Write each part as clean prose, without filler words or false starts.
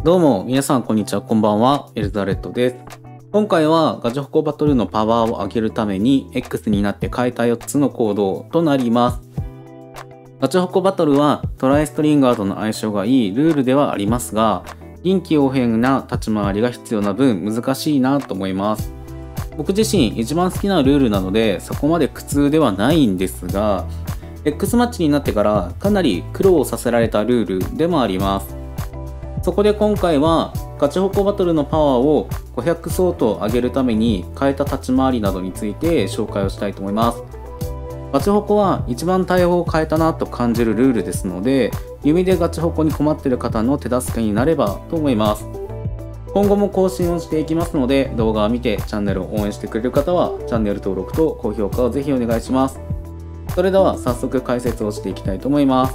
どうも、皆さんこんにちは、こんばんは、エルザレットです。今回はガチホコバトルのパワーを上げるために X になって変えた4つの行動となります。ガチホコバトルはトライストリンガーとの相性がいいルールではありますが、臨機応変な立ち回りが必要な分難しいなと思います。僕自身一番好きなルールなのでそこまで苦痛ではないんですが、X マッチになってからかなり苦労させられたルールでもあります。そこで今回はガチホコバトルのパワーを500相当上げるために変えた立ち回りなどについて紹介をしたいと思います。ガチホコは一番対応を変えたなと感じるルールですので、弓でガチホコに困っている方の手助けになればと思います。今後も更新をしていきますので、動画を見てチャンネルを応援してくれる方はチャンネル登録と高評価をぜひお願いします。それでは早速解説をしていきたいと思います。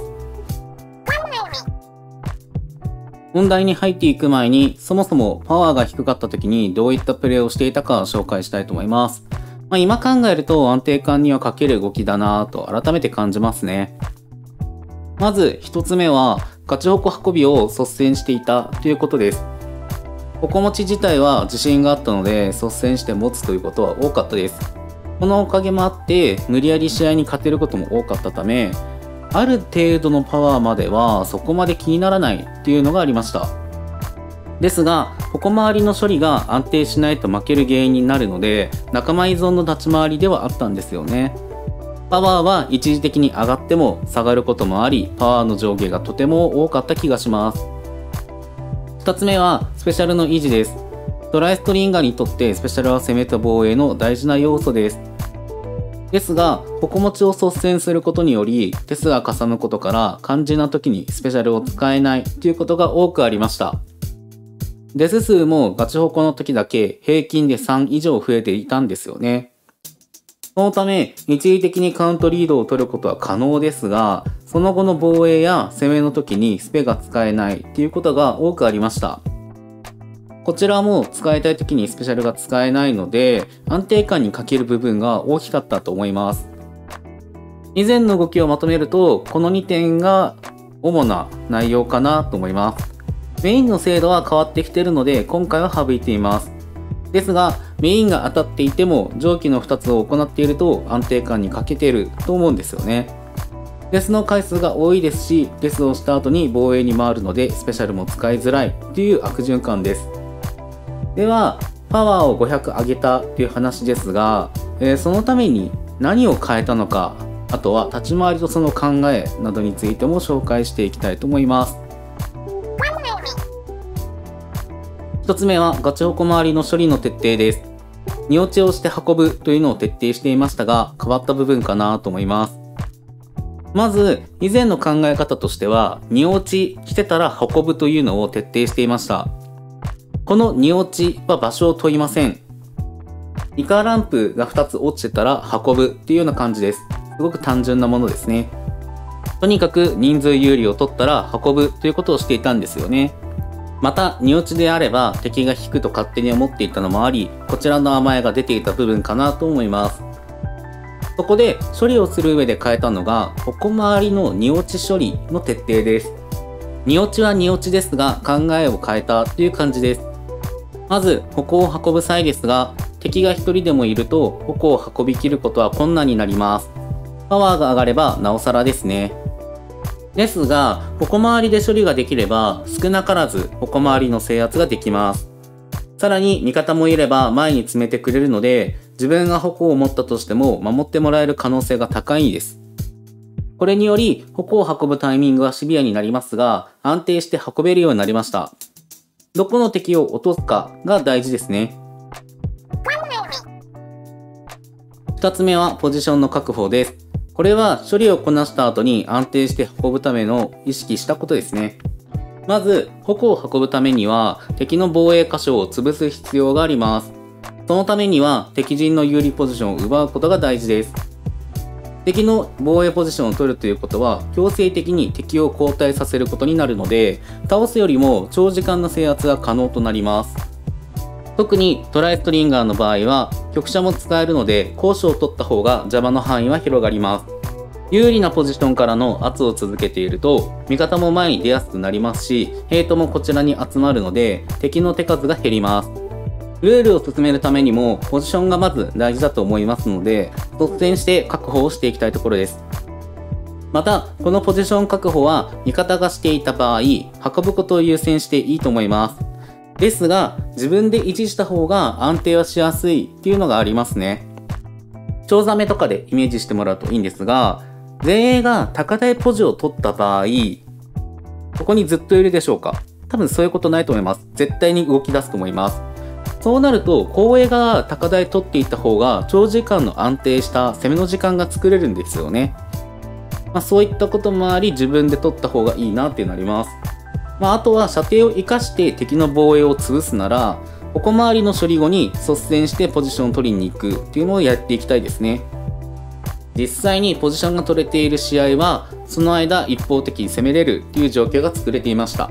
本題に入っていく前に、そもそもパワーが低かった時にどういったプレーをしていたか紹介したいと思います。今考えると安定感には欠ける動きだなぁと改めて感じますね。まず一つ目はガチホコ運びを率先していたということです。ホコ持ち自体は自信があったので率先して持つということは多かったです。このおかげもあって無理やり試合に勝てることも多かったため、ある程度のパワーまではそこまで気にならないっていうのがありました。ですが、矛回りの処理が安定しないと負ける原因になるので、仲間依存の立ち回りではあったんですよね。パワーは一時的に上がっても下がることもあり、パワーの上下がとても多かった気がします。2つ目はスペシャルの維持です。トライストリンガーにとってスペシャルは攻めと防衛の大事な要素です。ですが、矛持ちを率先することにより、手数がかさむことから肝心な時にスペシャルを使えないということが多くありました。デス数もガチホコの時だけ平均で3以上増えていたんですよね。そのため、一時的にカウントリードを取ることは可能ですが、その後の防衛や攻めの時にスペが使えないということが多くありました。こちらも使いたい時にスペシャルが使えないので、安定感に欠ける部分が大きかったと思います。以前の動きをまとめると、この2点が主な内容かなと思います。メインの精度は変わってきているので、今回は省いています。ですが、メインが当たっていても、上記の2つを行っていると安定感に欠けていると思うんですよね。デスの回数が多いですし、デスをした後に防衛に回るので、スペシャルも使いづらいという悪循環です。では、パワーを500上げたという話ですが、そのために何を変えたのか、あとは立ち回りとその考えなどについても紹介していきたいと思います。1つ目はガチホコ周りの処理の徹底です。荷落ちをして運ぶというのを徹底していましたが、変わった部分かなと思います。まず、以前の考え方としては、荷落ちしてたら運ぶというのを徹底していました。この荷落ちは場所を問いません。イカランプが2つ落ちてたら運ぶっていうような感じです。すごく単純なものですね。とにかく人数有利を取ったら運ぶということをしていたんですよね。また、荷落ちであれば敵が引くと勝手に思っていたのもあり、こちらの甘えが出ていた部分かなと思います。そこで処理をする上で変えたのが、矛回りの荷落ち処理の徹底です。荷落ちは荷落ちですが考えを変えたという感じです。まず、矛を運ぶ際ですが、敵が1人でもいると矛を運びきることは困難になります。パワーが上がればなおさらですね。ですが、矛回りで処理ができれば少なからず矛回りの制圧ができます。さらに味方もいれば前に詰めてくれるので、自分が矛を持ったとしても守ってもらえる可能性が高いです。これにより矛を運ぶタイミングはシビアになりますが、安定して運べるようになりました。どこの敵を落とすかが大事ですね。2つ目はポジションの確保です。これは処理をこなした後に安定して運ぶための意識したことですね。まず、矛を運ぶためには敵の防衛箇所を潰す必要があります。そのためには敵陣の有利ポジションを奪うことが大事です。敵の防衛ポジションを取るということは強制的に敵を後退させることになるので、倒すよりも長時間の制圧が可能となります。特にトライストリンガーの場合は局舎も使えるので高所を取った方が邪魔の範囲は広がります。 有利なポジションからの圧を続けていると、味方も前に出やすくなりますし、ヘイトもこちらに集まるので、敵の手数が減ります。ルールを進めるためにも、ポジションがまず大事だと思いますので、率先して確保をしていきたいところです。また、このポジション確保は、味方がしていた場合、運ぶことを優先していいと思います。ですが、自分で維持した方が安定はしやすいっていうのがありますね。チョウザメとかでイメージしてもらうといいんですが、前衛が高台ポジを取った場合、ここにずっといるでしょうか？多分そういうことないと思います。絶対に動き出すと思います。そうなると、後衛が高台取っていった方が、長時間の安定した攻めの時間が作れるんですよね。そういったこともあり、自分で取った方がいいなってなります。あとは射程を生かして敵の防衛を潰すなら、矛回りの処理後に率先してポジションを取りに行くっていうのをやっていきたいですね。実際にポジションが取れている試合は、その間一方的に攻めれるっていう状況が作れていました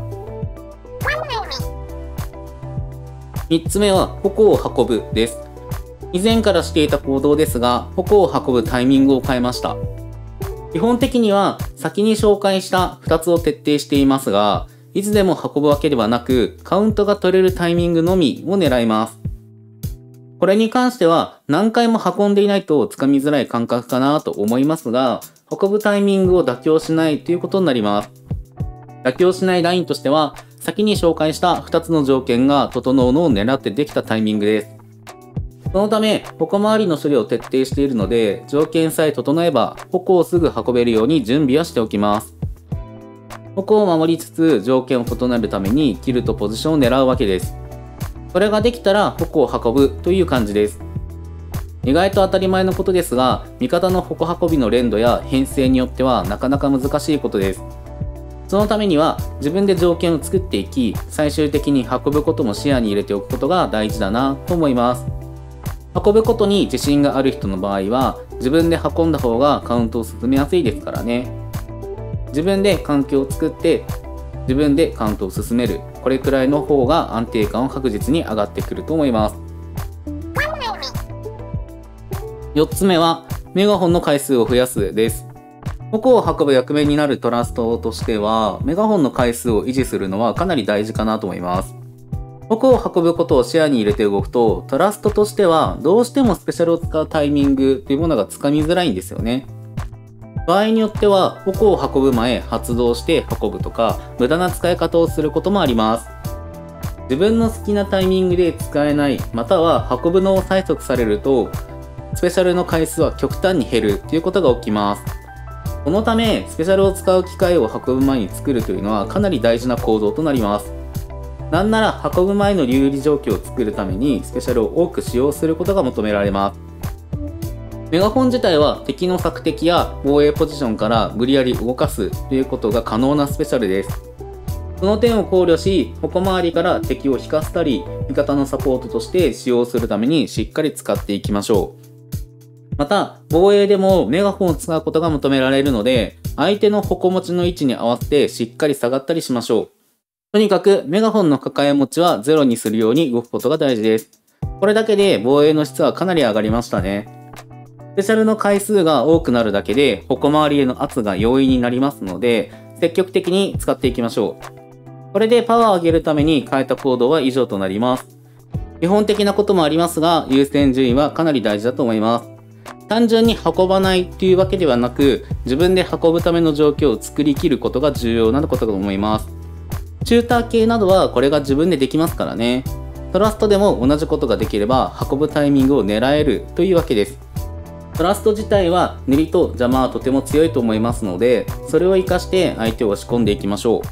。3つ目は、矛を運ぶです。以前からしていた行動ですが、矛を運ぶタイミングを変えました。基本的には、先に紹介した2つを徹底していますが、いつでも運ぶわけではなく、カウントが取れるタイミングのみを狙います。これに関しては、何回も運んでいないとつかみづらい感覚かなと思いますが、運ぶタイミングを妥協しないということになります。妥協しないラインとしては、先に紹介した2つの条件が整うのを狙ってできたタイミングです。そのため、矛回りの処理を徹底しているので、条件さえ整えば、矛をすぐ運べるように準備はしておきます。矛を守りつつ、条件を整えるために、キルとポジションを狙うわけです。それができたら、矛を運ぶという感じです。意外と当たり前のことですが、味方の矛運びの連度や編成によってはなかなか難しいことです。そのためには自分で条件を作っていき、最終的に運ぶことも視野に入れておくことが大事だなと思います。運ぶことに自信がある人の場合は、自分で運んだ方がカウントを進めやすいですからね。自分で環境を作って、自分でカウントを進める。これくらいの方が安定感を確実に上がってくると思います。4つ目は、メガホンの回数を増やすです。矛を運ぶ役目になるトラストとしては、メガホンの回数を維持するのはかなり大事かなと思います。矛を運ぶことを視野に入れて動くと、トラストとしてはどうしてもスペシャルを使うタイミングというものがつかみづらいんですよね。場合によっては、矛を運ぶ前発動して運ぶとか、無駄な使い方をすることもあります。自分の好きなタイミングで使えない、または運ぶのを催促されると、スペシャルの回数は極端に減るということが起きます。そのため、スペシャルを使う機会を運ぶ前に作るというのはかなり大事な行動となります。なんなら運ぶ前の有利状況を作るためにスペシャルを多く使用することが求められます。メガホン自体は敵の索敵や防衛ポジションから無理やり動かすということが可能なスペシャルです。その点を考慮し、矛回りから敵を引かせたり、味方のサポートとして使用するためにしっかり使っていきましょう。また、防衛でもメガホンを使うことが求められるので、相手の矛持ちの位置に合わせてしっかり下がったりしましょう。とにかく、メガホンの抱え持ちはゼロにするように動くことが大事です。これだけで防衛の質はかなり上がりましたね。スペシャルの回数が多くなるだけで、矛回りへの圧が容易になりますので、積極的に使っていきましょう。これでパワーを上げるために変えた行動は以上となります。基本的なこともありますが、優先順位はかなり大事だと思います。単純に運ばないというわけではなく、自分で運ぶための状況を作りきることが重要なことだと思います。シューター系などはこれが自分でできますからね。トラストでも同じことができれば運ぶタイミングを狙えるというわけです。トラスト自体は塗りと邪魔はとても強いと思いますので、それを活かして相手を押し込んでいきましょ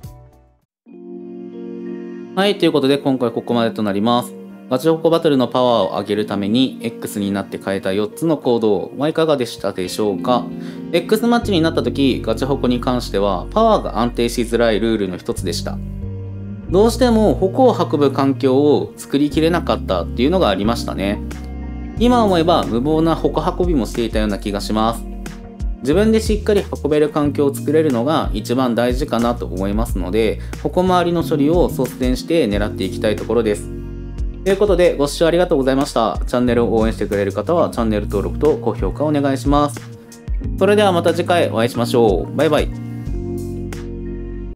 う。はい、ということで今回ここまでとなります。ガチホコバトルのパワーを上げるために X になって変えた4つの行動はいかがでしたでしょうか。 X マッチになった時、ガチホコに関してはパワーが安定しづらいルールの一つでした。どうしても矛を運ぶ環境を作りきれなかったっていうのがありましたね。今思えば無謀な矛運びもしていたような気がします。自分でしっかり運べる環境を作れるのが一番大事かなと思いますので、矛周りの処理を率先して狙っていきたいところです。ということで、ご視聴ありがとうございました。チャンネルを応援してくれる方はチャンネル登録と高評価お願いします。 それではまた次回お会いしましょう。バイバイ。